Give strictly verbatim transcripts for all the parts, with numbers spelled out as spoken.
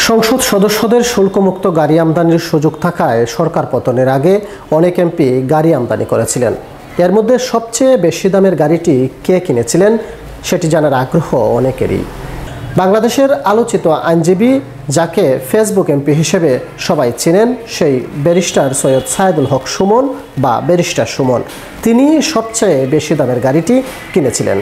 সংসদ সদস্যদের শুল্কমুক্ত গাড়ি আমদানির সুযোগ থাকায় সরকার পতনের আগে অনেক এমপি গাড়ি আমদানি করেছিলেন। এর মধ্যে সবচেয়ে বেশি দামের গাড়িটি কে কিনেছিলেন সেটি জানার আগ্রহ অনেকেরই। বাংলাদেশের আলোচিত আইনজীবী, যাকে ফেসবুক এমপি হিসেবে সবাই চেনেন, সেই ব্যারিস্টার সৈয়দ সায়েদুল হক সুমন বা ব্যারিস্টার সুমন, তিনি সবচেয়ে বেশি দামের গাড়িটি কিনেছিলেন।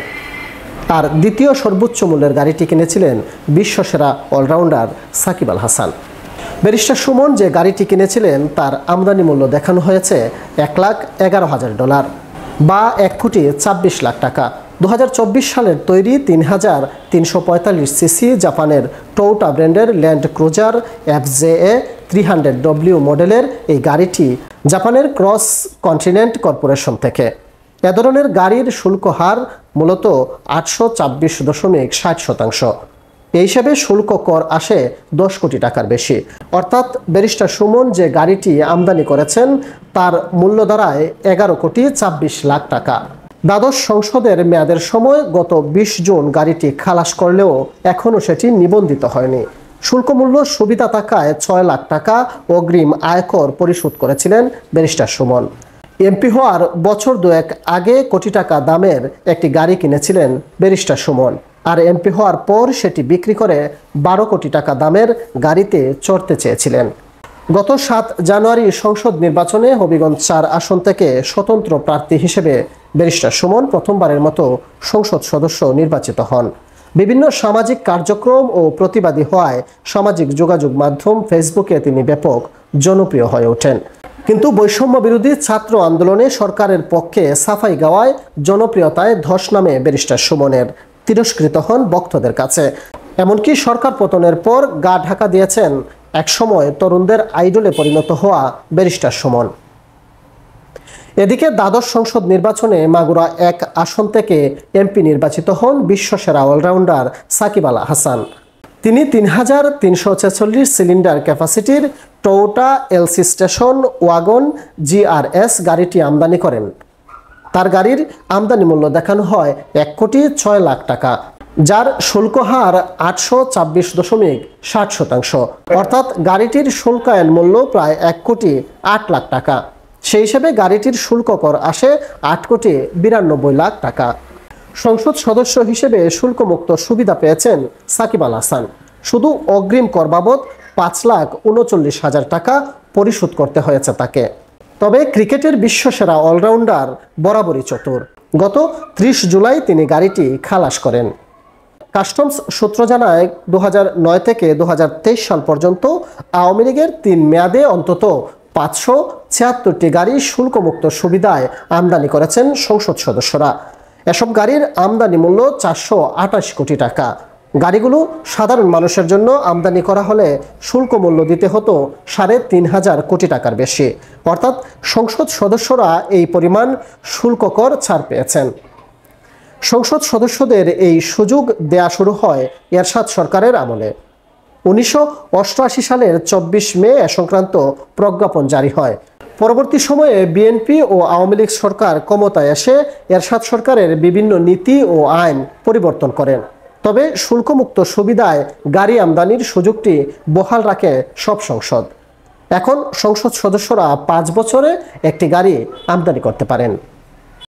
আর দ্বিতীয় সর্বোচ্চ মূল্যের গাড়িটি কিনেছিলেন বিশ্বসেরা অলরাউন্ডার সাকিব আল হাসান। ব্যারিস্টার সুমন যে গাড়িটি কিনেছিলেন তার আমদানি মূল্য দেখানো হয়েছে এক লাখ এগারো হাজার ডলার বা এক কোটি ছাব্বিশ লাখ টাকা। দু হাজার চব্বিশ সালের তৈরি তিন হাজার তিনশো পঁয়তাল্লিশ সিসি জাপানের টোয়োটা ব্র্যান্ডের land cruiser F J A three hundred W মডেলের এই গাড়িটি জাপানের ক্রস কন্টিনেন্ট কর্পোরেশন থেকে। এ ধরনের গাড়ির শুল্ক হার মূলত আটশো ছাব্বিশ দশমিক ষাট শতাংশ। এই হিসাবে শুল্ক কর আসে দশ কোটি টাকার বেশি। অর্থাৎ ব্যারিস্টার সুমন যে গাড়িটি আমদানি করেছেন তার মূল্য দাঁড়ায় এগারো কোটি ছাব্বিশ লাখ টাকা। দ্বাদশ সংসদের মেয়াদের সময় গত বিশ জুন গাড়িটি খালাস করলেও এখনও সেটি নিবন্ধিত হয়নি। শুল্ক মূল্য সুবিধা থাকায় ছয় লাখ টাকা অগ্রিম আয়কর পরিশোধ করেছিলেন ব্যারিস্টার সুমন। এমপি হওয়ার বছর দুয়েক আগে কোটি টাকা দামের একটি গাড়ি কিনেছিলেন ব্যারিস্টার সুমন, আর এমপি হওয়ার পর সেটি বিক্রি করে বারো কোটি টাকা দামের গাড়িতে চড়তে চেয়েছিলেন। গত সাত জানুয়ারি সংসদ নির্বাচনে হবিগঞ্জ চার আসন থেকে স্বতন্ত্র প্রার্থী হিসেবে ব্যারিস্টার সুমন প্রথমবারের মতো সংসদ সদস্য নির্বাচিত হন। বিভিন্ন সামাজিক কার্যক্রম ও প্রতিবাদী হওয়ায় সামাজিক যোগাযোগ মাধ্যম ফেসবুকে তিনি ব্যাপক জনপ্রিয় হয়ে ওঠেন। কিন্তু বৈষম্য বিরোধী ছাত্র আন্দোলনে সরকারের পক্ষে সাফাই গাওয়ায় জনপ্রিয়তায় ধস নামে ব্যারিস্টার সুমনের। তিরস্কৃত হন ভক্তদের কাছে। এমনকি সরকার পতনের পর গা ঢাকা দিয়েছেন একসময় তরুণদের আইডলে পরিণত হওয়া ব্যারিস্টার সুমন। এদিকে দ্বাদশ সংসদ নির্বাচনে মাগুরা এক আসন থেকে এমপি নির্বাচিত হন বিশ্বসেরা অলরাউন্ডার সাকিব আল হাসান। তিনি তিন হাজার তিনশো ছেচল্লিশ সিলিন্ডার ক্যাপাসিটির Toyota LC station wagon G R S গাড়িটি আমদানি করেন। তার গাড়ির আমদানি মূল্য দেখানো হয় এক কোটি ছয় লাখ টাকা, যার শুল্ক হার আটশো ছাব্বিশ দশমিক ষাট শতাংশ। অর্থাৎ গাড়িটির শুল্কায়ন মূল্য প্রায় এক কোটি আট লাখ টাকা। সেই হিসেবে গাড়িটির শুল্ক কর আসে আট কোটি বিরানব্বই লাখ টাকা। সংসদ সদস্য হিসেবে শুল্কমুক্ত সুবিধা পেয়েছেন সাকিব আল হাসান। শুধু অগ্রিম কর বাবদ পাঁচ লাখ উনচল্লিশ হাজার টাকা পরিশোধ করতে হয়েছে তাকে। তবে ক্রিকেটের বিশ্বসেরা অলরাউন্ডার বরাবরই চতুর। গত ত্রিশ জুলাই তিনি গাড়িটি খালাস করেন। কাস্টমস সূত্র জানায় দু হাজার নয় থেকে দু হাজার তেইশ সাল পর্যন্ত আওয়ামী লীগের তিন মেয়াদে অন্তত পাঁচশো ছিয়াত্তরটি গাড়ি শুল্কমুক্ত সুবিধায় আমদানি করেছেন সংসদ সদস্যরা। এসব গাড়ির আমদানি মূল্য চারশো আটাশ কোটি টাকা। গাড়িগুলো সাধারণ মানুষের জন্য আমদানি করা হলে শুল্ক মূল্য দিতে হতো সাড়ে তিন হাজার কোটি টাকার বেশি। অর্থাৎ সংসদ সদস্যরা এই পরিমাণ শুল্ক কর ছাড় পেয়েছেন। সংসদ সদস্যদের এই সুযোগ দেয়া শুরু হয় এরশাদ সরকারের আমলে। উনিশশো অষ্টআশি সালের চব্বিশ মে এ সংক্রান্ত প্রজ্ঞাপন জারি হয়। পরবর্তী সময়ে বিএনপি ও আওয়ামী লীগ সরকার ক্ষমতায় এসে এরশাদ সরকারের বিভিন্ন নীতি ও আইন পরিবর্তন করেন। তবে শুল্কমুক্ত সুবিধায় গাড়ি আমদানির সুযোগটি বহাল রাখে সব সংসদ। এখন সংসদ সদস্যরা পাঁচ বছরে একটি গাড়ি আমদানি করতে পারেন।